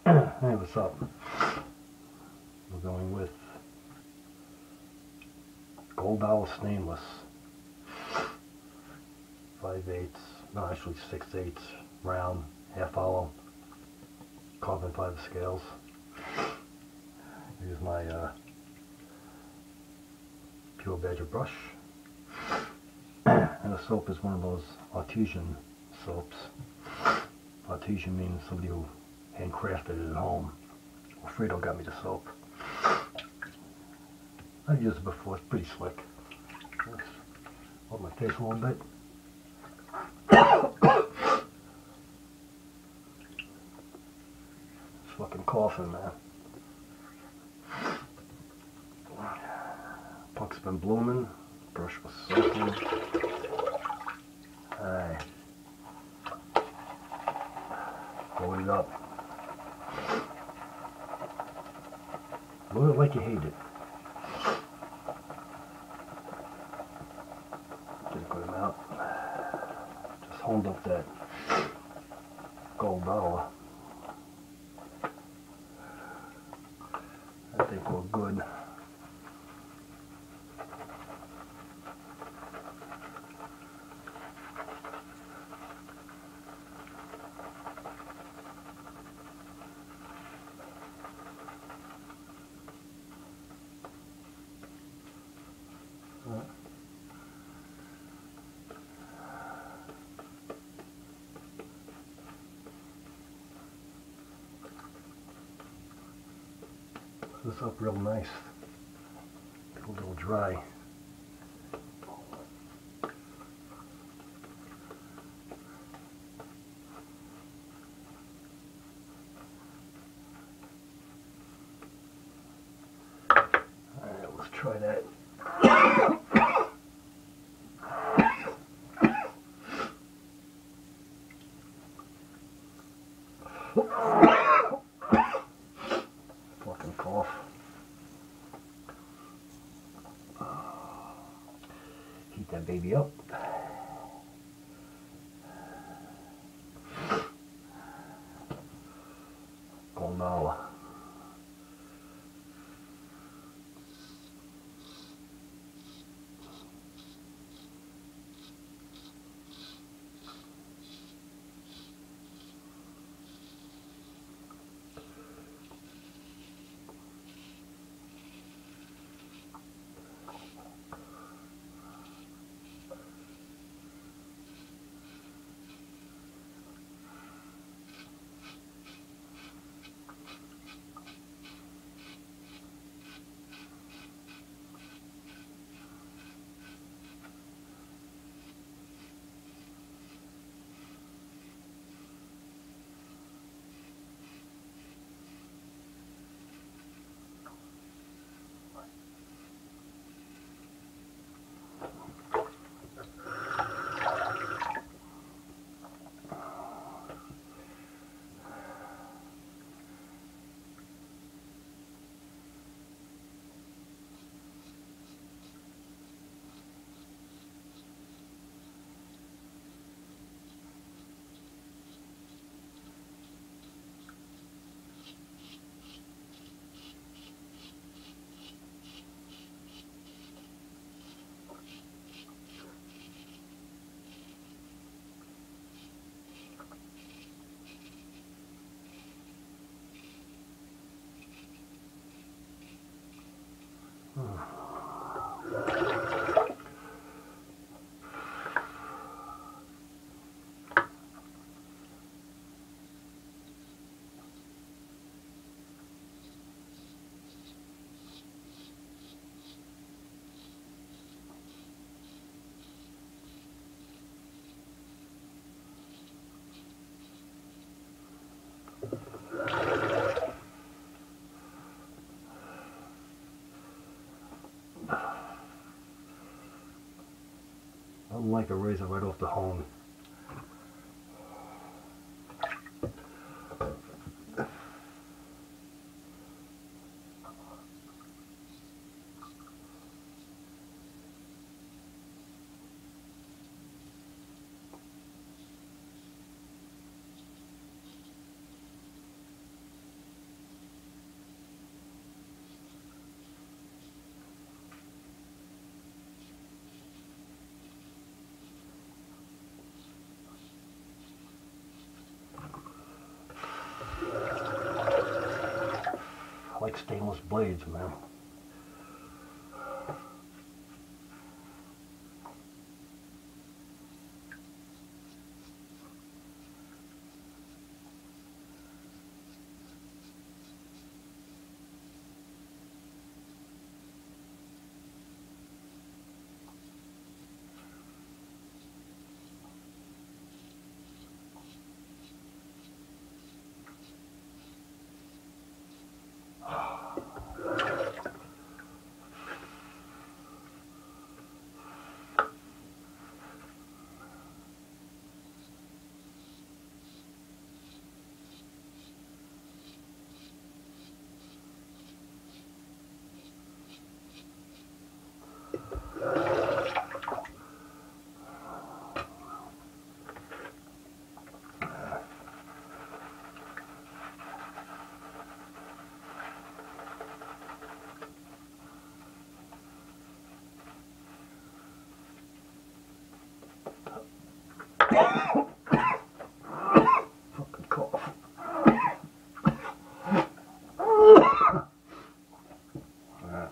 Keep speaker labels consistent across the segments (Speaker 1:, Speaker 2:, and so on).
Speaker 1: Hey, what's up? We're going with Goldauer stainless, 5/8, no, actually 6/8 round, half hollow, carbon fiber scales. Use my Pure Badger brush, and the soap is one of those artesian soaps. Artesian means somebody who handcrafted it at home. Fredo got me the soap. I've used it before, it's pretty slick. Hold my face a little bit. It's fucking coughing, man. Puck's been blooming, brush was soaking. Alright. Load it up. Load it like you hate it. Get a good amount. Just hold up that Goldauer. I think we're good. This up real nice. A little dry. Alright, let's try that. Fucking cough. Heat that baby up. Goldauer. Nothing like a razor right off the hone. like stainless blades, man. Fucking cough. Alright.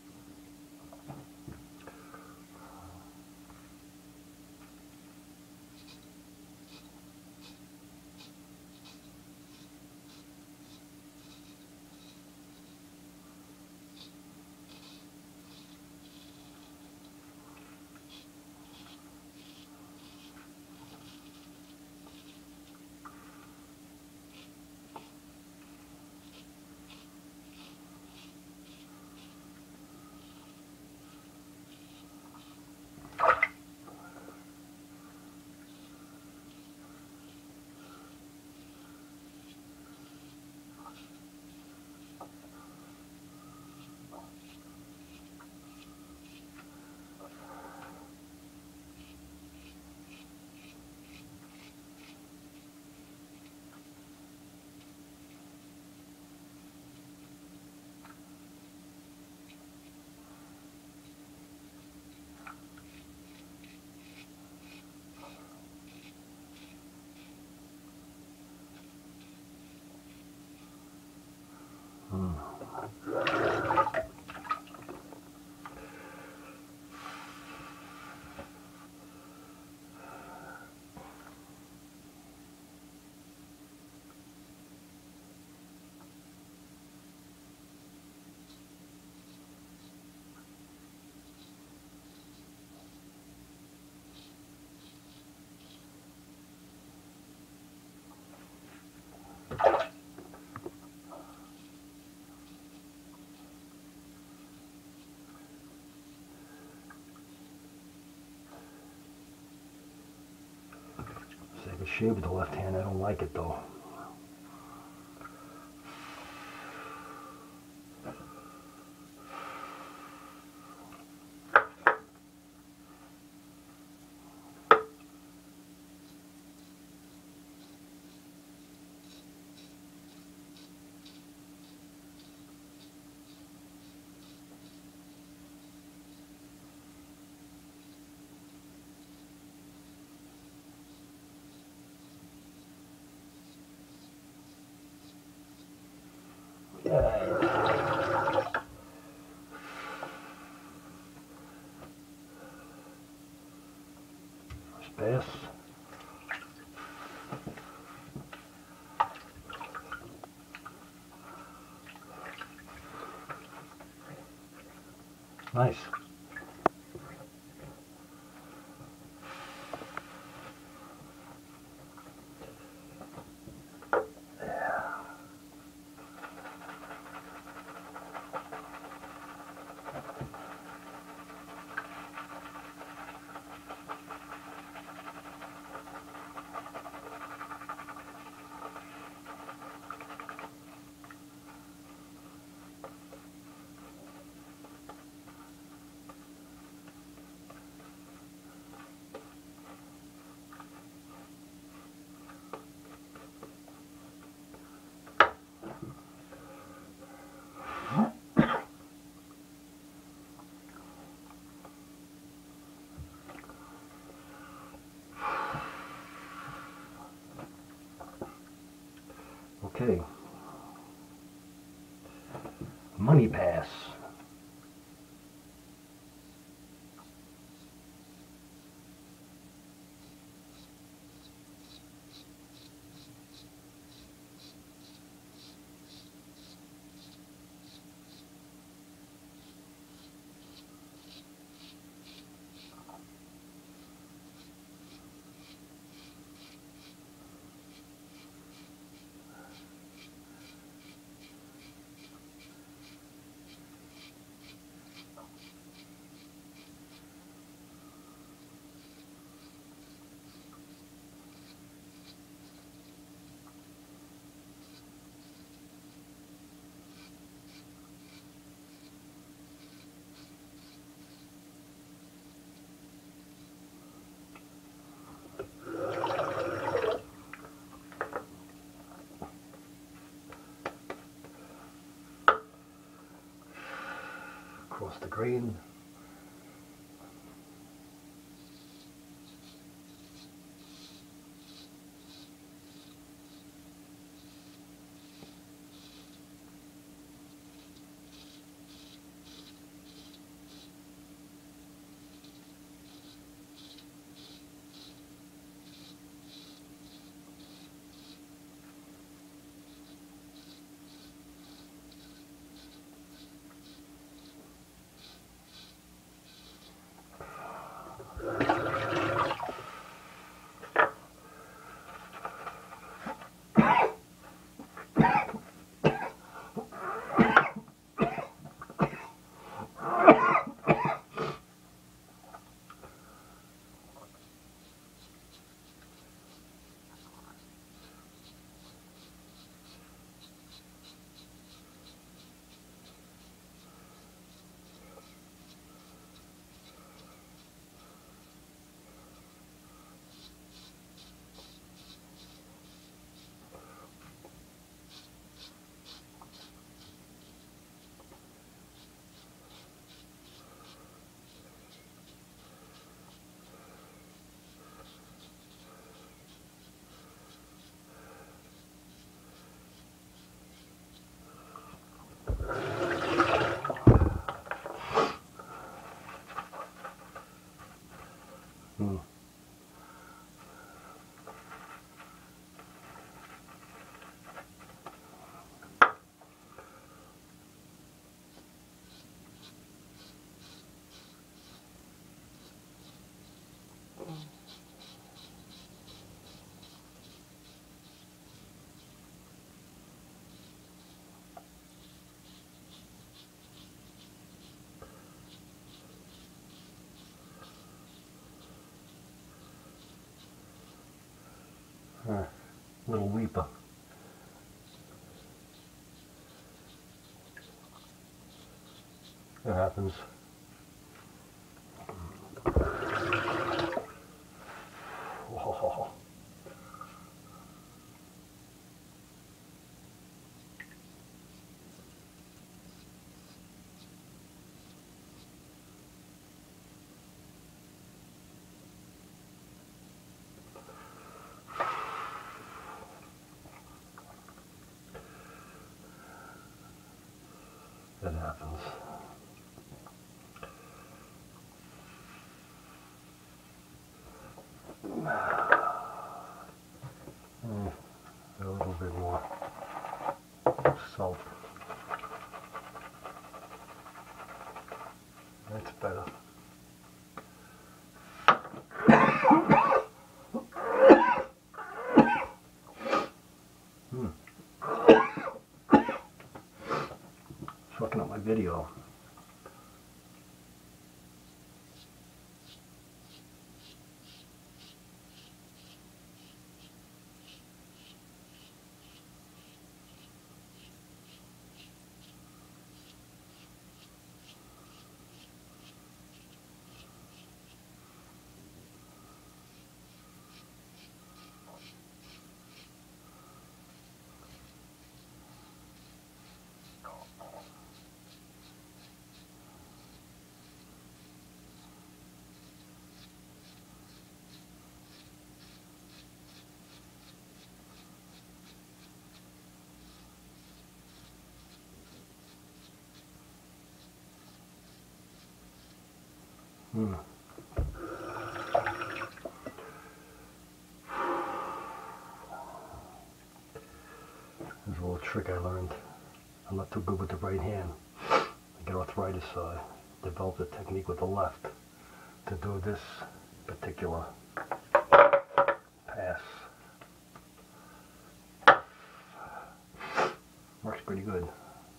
Speaker 1: See, I could shave with the left hand. I don't like it though. First pass. Nice. Okay. Money Pass. Across the green. Little weeper. That happens. Oh. That happens. A little bit more salt. That's better. Fucking up my video. Mm. There's a little trick I learned. I'm not too good with the right hand. I get arthritis, so I developed a technique with the left to do this particular pass. Works pretty good.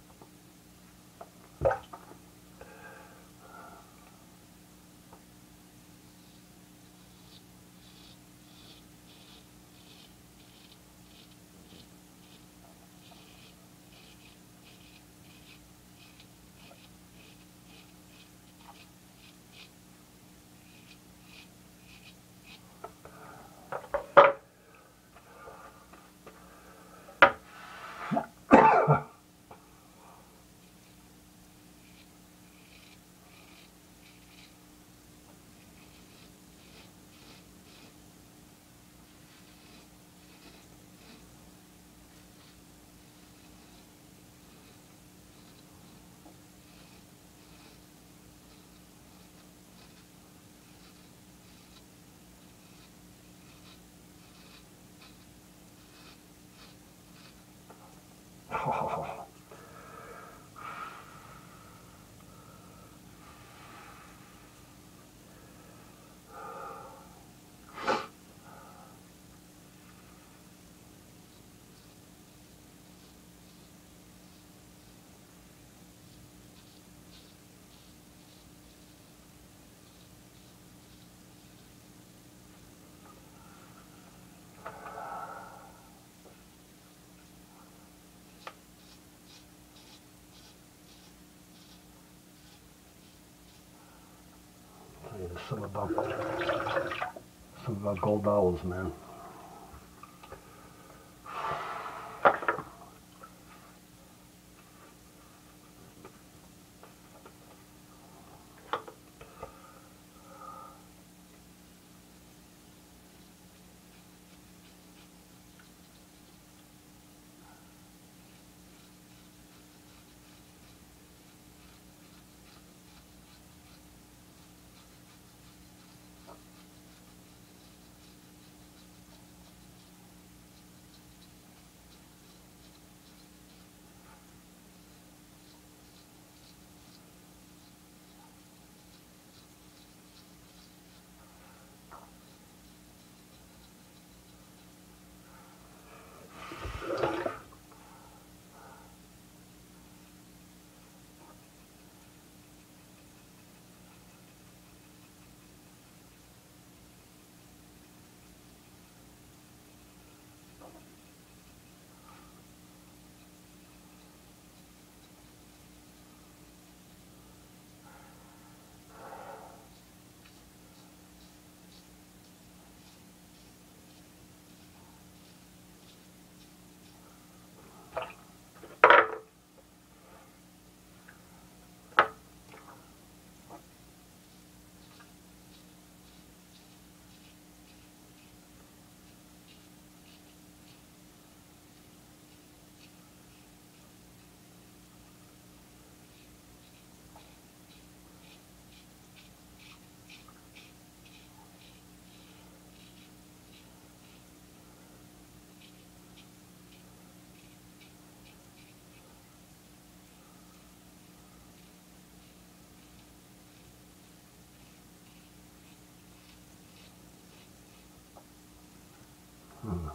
Speaker 1: There's something about gold owls, man. Hmm.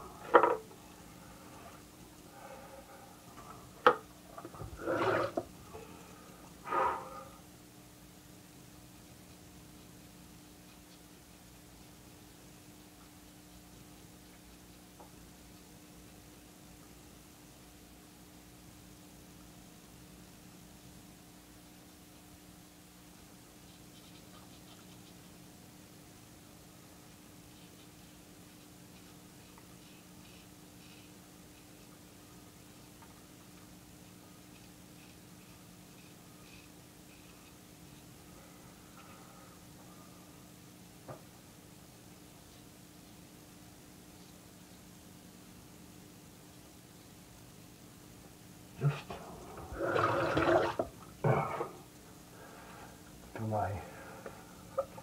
Speaker 1: Just do my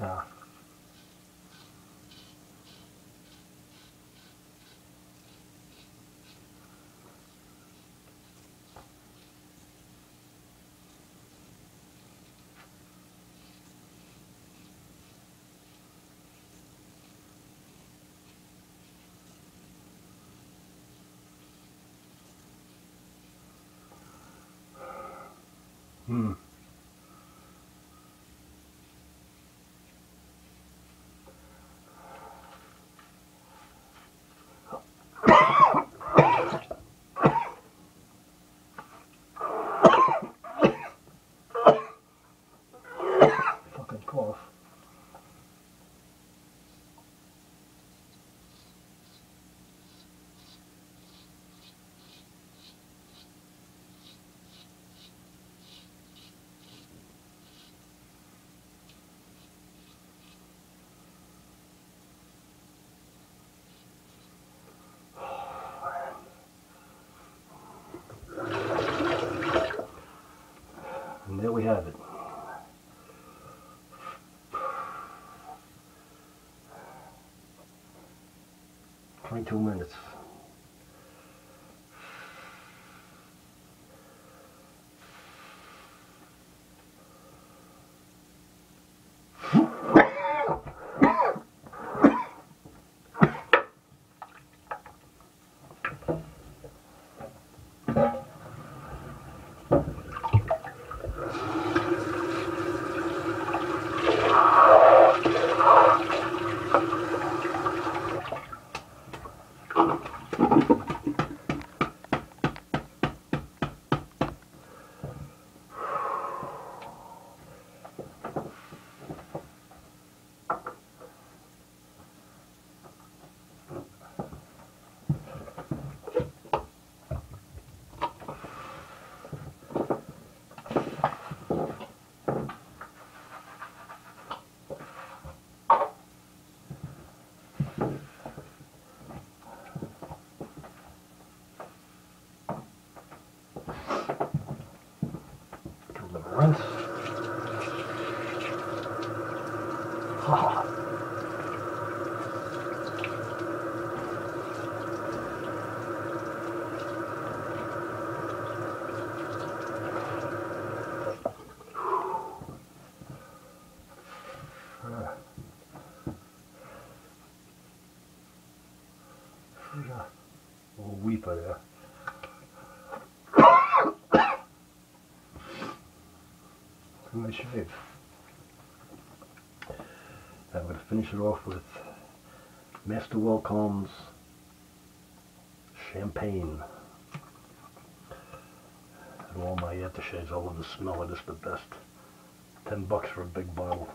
Speaker 1: Now, fucking cough. And there we have it. "22 minutes. Rinse. Oh. A little weeper there. Nice shave. I'm going to finish it off with Master Welcome's Champagne. And all my aftershaves, I love the smell of this the best. $10 for a big bottle.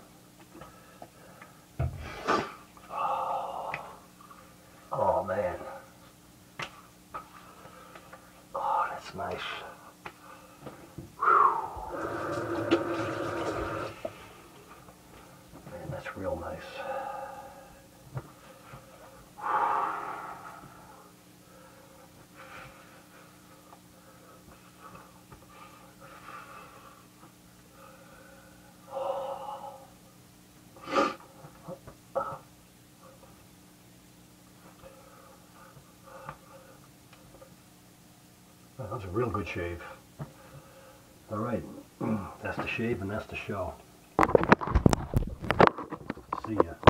Speaker 1: Oh man. Oh, that's nice. Man, that's real nice. That was a real good shave. All right, that's the shave and that's the show. See ya.